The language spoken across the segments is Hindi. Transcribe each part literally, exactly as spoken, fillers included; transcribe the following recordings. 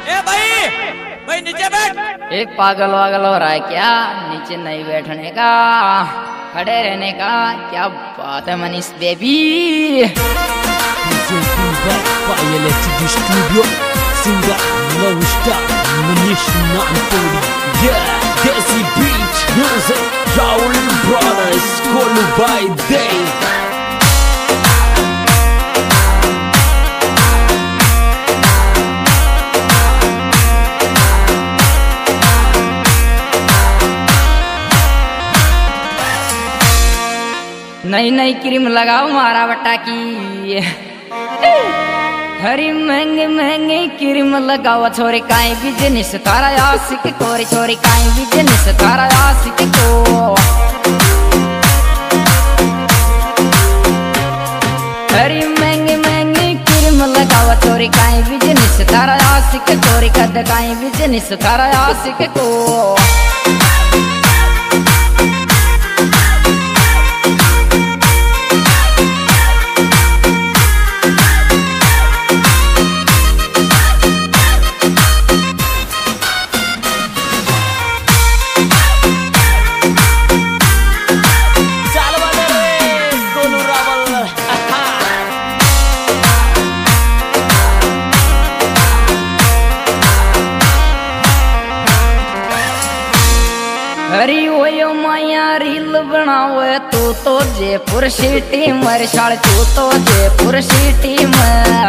ए भाई भाई नीचे बैठ। एक पागल वागल हो रहा है क्या? नीचे नहीं बैठने का, खड़े रहने का। क्या बात है Manish baby. Studio singer Lowstar Manish Nanturi. Yeah, Desi Beach Music, Raul Brothers, Kolu by Day. नई नई क्रीम लगाओ मारा बट्टा की। हरी महंगे महंगे क्रीम लगाओ छोरी काई बिजनेस तारा आशिक कोरी छोरी काई बिजनेस तारा आशिक को। हरी महंगे महंगे क्रीम लगाओ छोरी काई बिजनेस तारा आशिक कोरी कद काई बिजनेस तारा आशिक को। हरी ओयो माया रील बनाओ तू तो जयपुर सिटी मर शाल तू तो जयपुर सिटी में।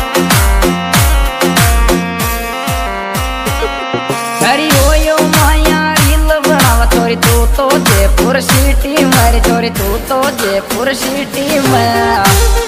हरी ओयो माया रील बनाओ छोरी तू तो जयपुर सिटी मर छोरी तू तो जयपुर सिटी में।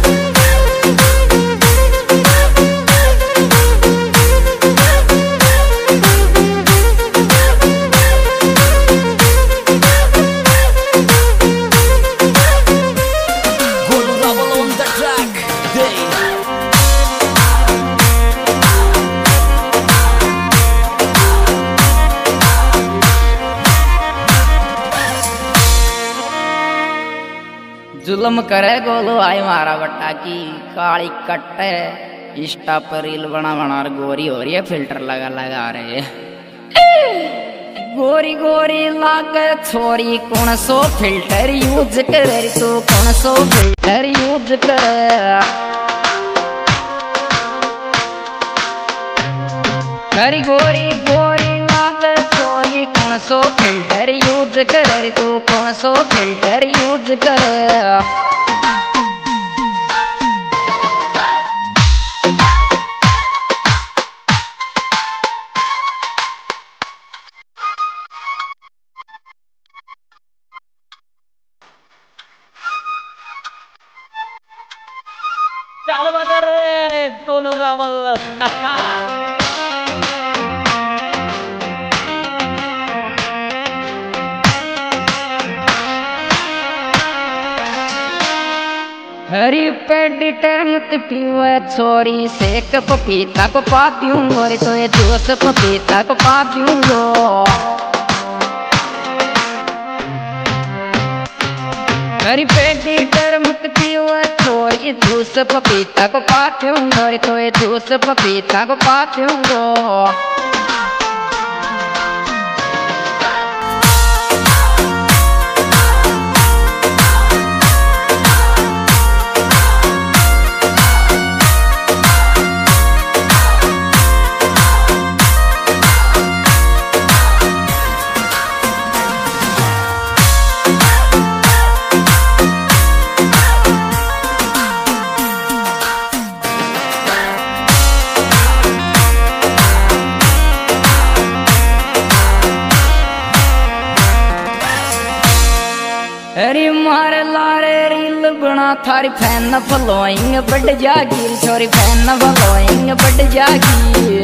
जुल्म करे गोलो आई मारा बट्टा की काली कट्टे इंस्टा पर रील बना बना गोरी हो रही है फिल्टर लगा लगा रहे। गोरी गोरी लागे छोरी कौन सो फिल्टर यूज करे तू कौन सो फिल्टर यूज करे। हरी गोरी गोरी लागे छोरी कौन सो फिल्टर यूज करे तू कौन सो फिल्टर यूज करे। चल बदर दोनों रावल। हरी पेडी टर्मत पीवे छोरी सेक पपीता को पा दूंगो रे तो ये जूस पपीता को पा दूंगो। हरी पेडी टर्मत पीवे छोरी जूस पपीता को पा दूंगो रे तो ये जूस पपीता को पा दूंगो। हरी मारे लारे रील बना थारी फैन फॉलोइंग बढ़ जागी छोरी फैन फॉलोइंग बढ़ जागी।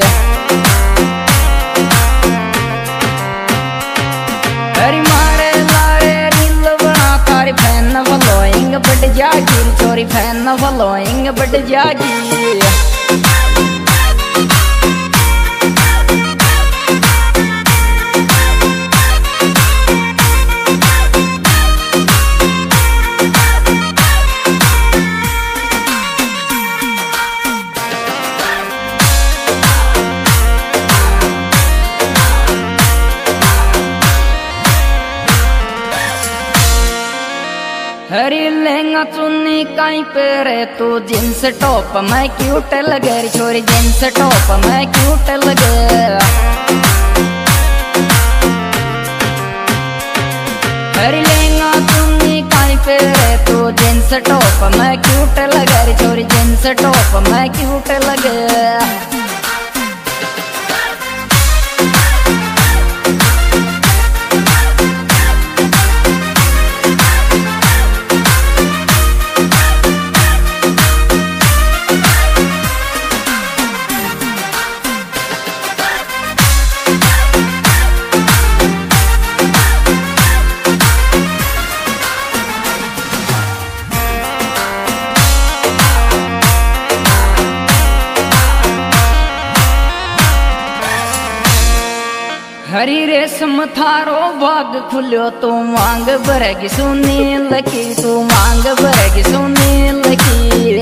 हरी मारे लारे रील बना थारी फैन फॉलोइंग बढ़ जागी छोरी फैन फॉलोइंग बढ़ जागी। चुन्नी काई पेरे तू जींस टॉप में क्यूट लगे रे छोरी जींस टॉप में क्यूट लगे। हरी लहंगा चुन्नी काई पेरे तू जींस टॉप में क्यूट लगे रे छोरी जींस टॉप में क्यूट लगे। हरी रेशम थारो भाग खुल्यो तू मांग भरेगी सुनी लकी तू मांग भरेगी सुनी लकी।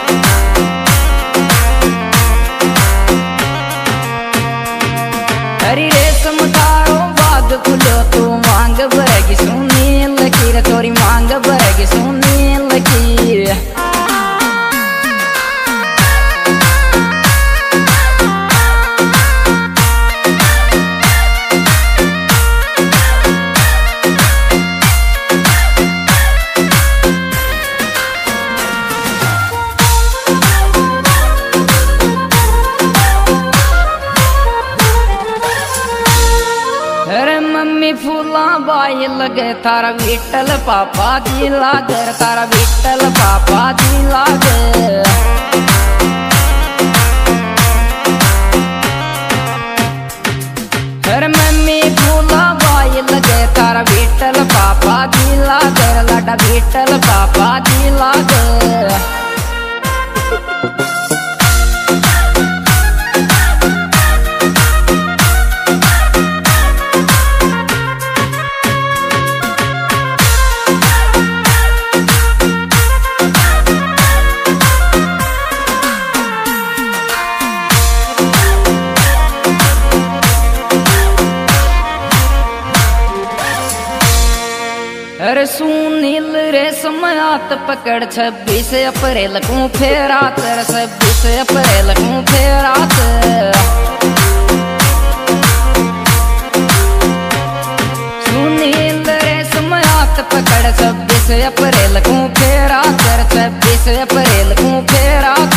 हरी रेशम थारो भाग खुल्यो तू मांग भरेगी सुनी लकी रे तोरी मांग भरेगी सुनी लकी। फूला बाई लगे तारा विठल पापा जी लागे तारा विठल पापा जी लागे। हर मम्मी फूला बाई लगे तारा विठल पापा जी लागे लाडा विठल पापा जी लागे। अरे सुनील रे समयात पकड़ छब्बीस अप्रैल को फेरात छब्बीस अप्रैल को फेरात। सुनील रे समयात पकड़ छब्बीस अप्रैल को फेरात छब्बीस अप्रैल को फेरात।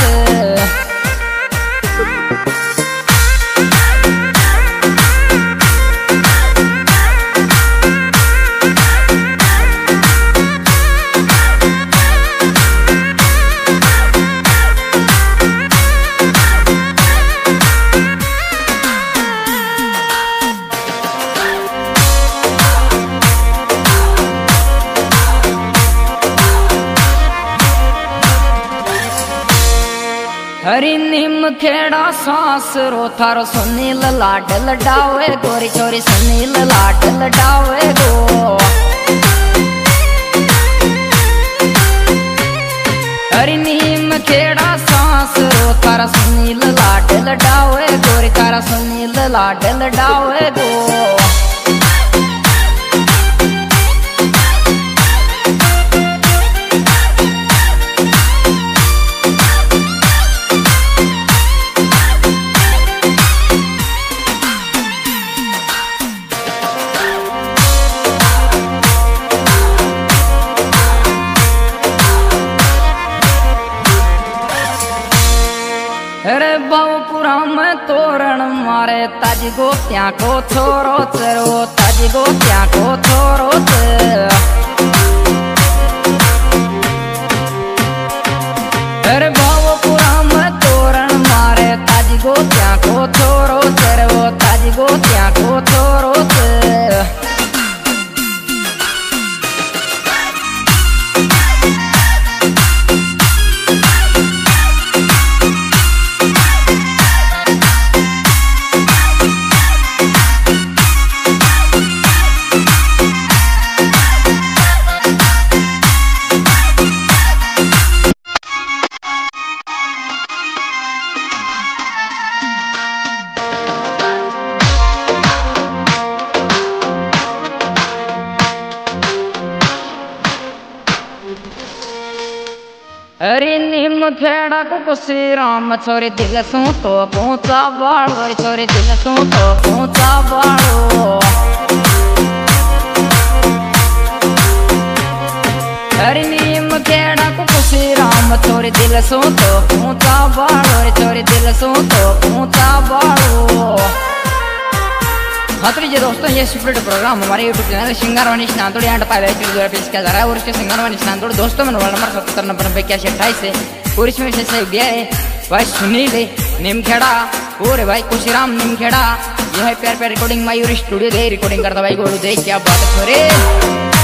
हरी नीम खेड़ा सांस रो थारो सुनील लाड लडावे गोरी छोरी सुनील लाड लडावे गो। हरी नीम खेड़ा सांस रो थारा सुनील लाड लडावे गोरी थारा सुनील लाड लडावे गो। अरे बाबूपुरा में तोरण मारे ताजी गोत्या को छोरो चरो ताजी गोत्या को छोरो चर। अरे बाबूपुरा में तोरण मारे ताजी गोत्या को छोरो चरो ताजी गोत्या को छोरो चर। खेड़ा को कुशी राम छोरी दिल सू तो पहुंचा बाड़ो छोरी दिल सू तो पहुंचा बाड़ो हरी नीम खेड़ा को कुशी राम छोरी दिल सू तो पहुंचा बाड़ो छोरी दिल सू तो पहुंचा बाड़ो। हाँ तो ये दोस्तों ये स्प्लिट प्रोग्राम हमारे यूट्यूब चैनल सिंगारवानी स्नातोड़ी एंड पायलट द्वारा पेश किया जा रहा है और इसके सिंगारवानी स्नातोड़ी दोस्तों में मोबाइल नंबर सत्तर नब्बे नब्बे इक्यासी अट्ठाईस है और इसमें से सही दिया है भाई सुनील निमखेड़ा और भाई खुशीराम निमखेड़ा यह है प्यार प्यार रिकॉर्डिंग मायूरी स्टूडियो दे रिकॉर्डिंग करता भाई गोलू देख क्या बात करे।